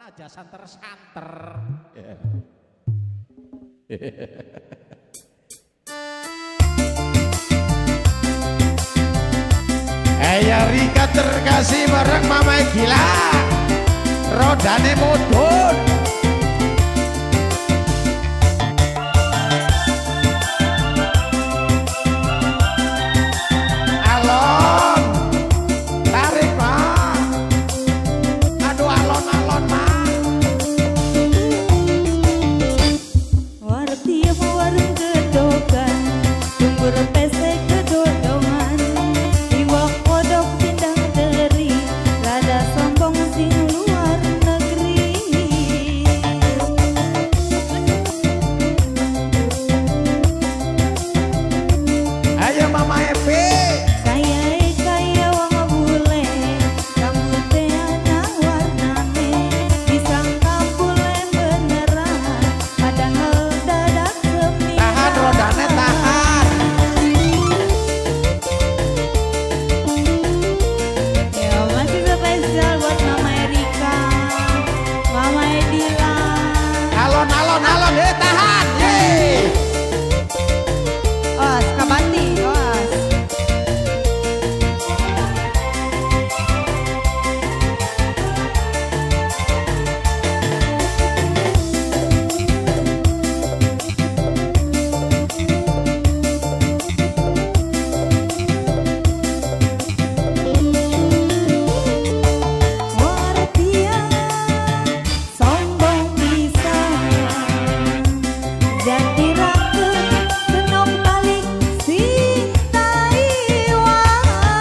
aja santer-santer. Ya Rika terkasih bareng Mama Gila, rodane mudun. Alon, tarik Mak. Aduh alon-alon Mak. Warti warung gedogan, tumbur pesek gedodongan. Iwak kodok pindang teri, rada sombong sing luar negeri. Ayo Mama Epi. Kaya wong bule, rambutnya ana warnane. Disangka bule beneran, padahal dadak semiran. Tahan rodane tahan. Ya masih spesial buat Mama Erika, Mama Edila. Alon-alon alon tahan. Yeay. Os kabati, os. Wartia sombong pisan, jadi ratu senong balik sing Taiwan.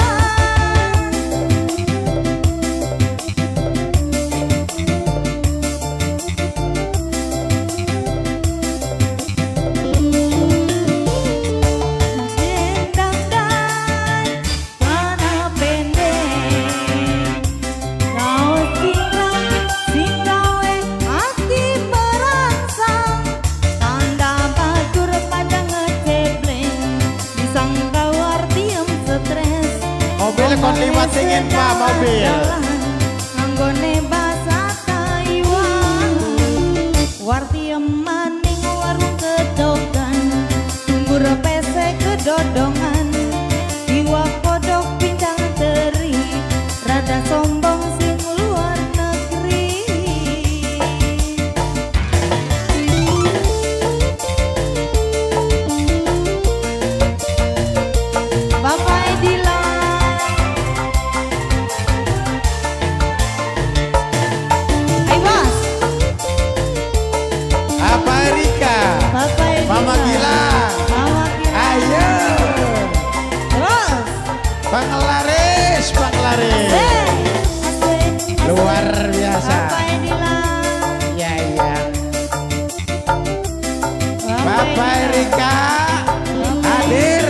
Dendang dan mana pendek, kau sing gawe hati merangsang. Tanda batur pada ngecebleng, disangka wartiem stres. Mobil kon liwat dingin Pak mobil. Anggone basa Taiwan, wartiem maning warung gedogan, tumbur pesek gedodongan. Iwak kodok pindang teri, rada sombong sing luar negeri. Bapak Edila, ayo Mas, Apa Rika? Bapak Edila, Mama Gila. Mama Gila. Ayo. Terus, Bangladesh, Bangladesh. asik, Luar biasa. Bapak Edila, Iya iya. Bapak Bapak Rika hadir.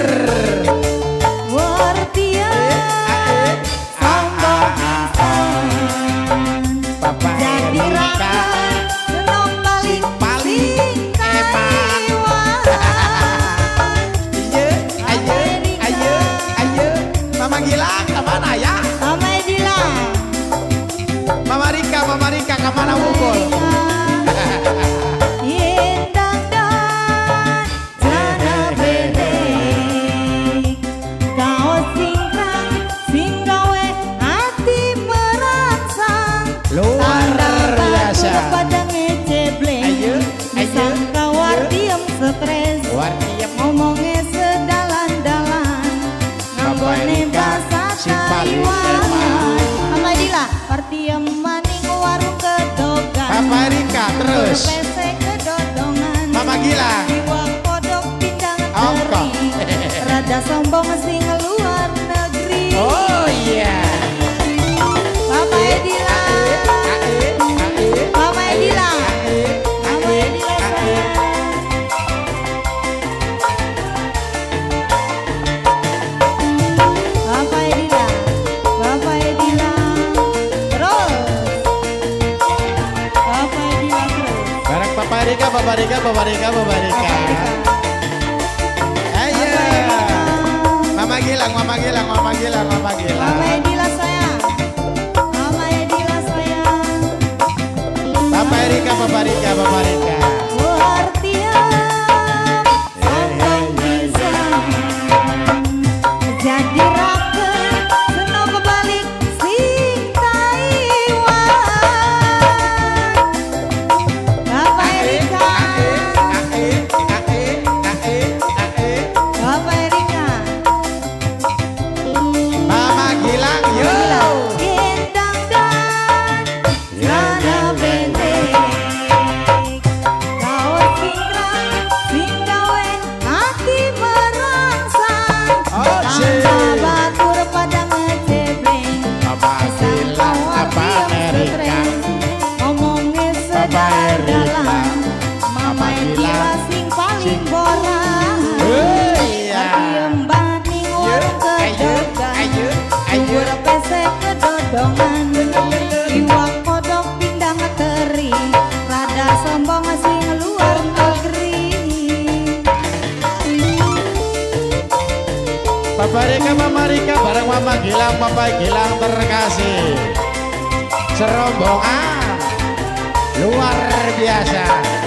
Wartia sombong pisan, Bapak jadi Rika raka senong balik paling sing emang. Taiwan. Iya, ayo, ayo, ayo. Mama Gila kemana ya? Mama Edila, Mama Rika kemana mukul? Indang dan celana pendek, kaos singkrang sing gawe hati merangsang. Luar Tanda biasa. batur pada ngecebleng, Ayo, ayo, disangka wartiem stres. Wartiem. Ngomongnya sedalan-dalan, nganggone Rika, bahasa si paling Taiwan. emang. Mama Edila, wartiem maning warung gedogan. Bapak Rika terus. Pesek gedodongan. Mama Gila. Iwak kodok pindang Ongko. teri, rada sombong sing luar negeri. Oh iya. Mama Edila, Mama Edila, Mama Edila sayang. Bapak Edila, Bapak Edila, terus. Bapak Edila terus. Bareng Bapak Rika, Bapak Rika, Bapak Rika, Bapak Rika. Ayo. Mama Gilang, Mama Gilang, Mama Gilang, Mama Gilang. Mama Edila sayang, Mama Edila sayang. Bapak Rika, Bapak Rika. Artiam sombong bisa jadi raken senang kebalik sing Taiwan. Bapak Erika, Bapak Erika, Mama Gilang, yuk. gendang dan celana pendek, kaos pinggang sing gawe hati merangsang, Oh, tanpa batur pada ngecebleng. Mama Gilang, Papa Erika. Ngomongnya Papa sedang Erika. dalam, Mama Erika sing paling bolang. Iya. Diem baning warung kedogan, bubur pesek kedodongan, iwak kodok pindang teri, rada sombong sing luar negeri. Bapak Rika, Mama Rika, bareng Mama Gilang, Papa Gilang terkasih. Serombongan luar biasa.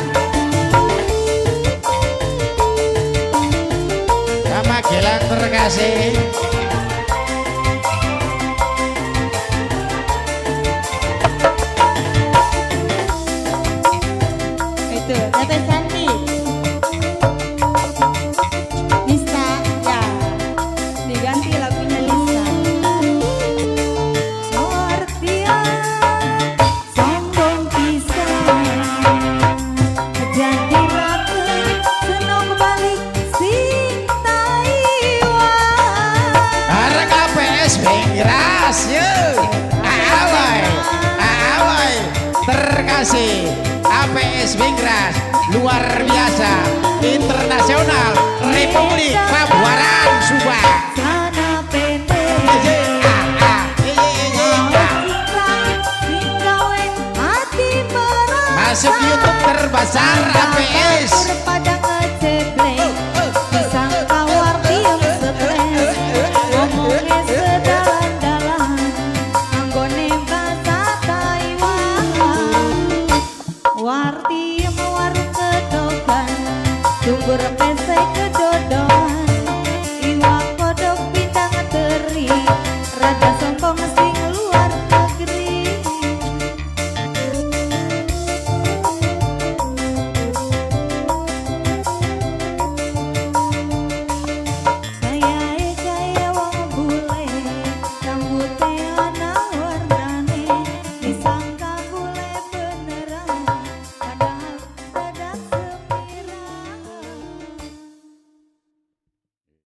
Mama Gilang terkasih. Itu Teteh cantik. Nista, ya diganti lagunya Nista. Artian sombong pisan jadi raken senang balik sing Taiwan. Bareng APS Bengras, yuk. Awai, terkasih. APS Bengras, luar biasa. Internasional, Republik Pabuaran, Subang. Celana pendek, sing gawe hati merangsang. Masuk YouTube terbesar APS.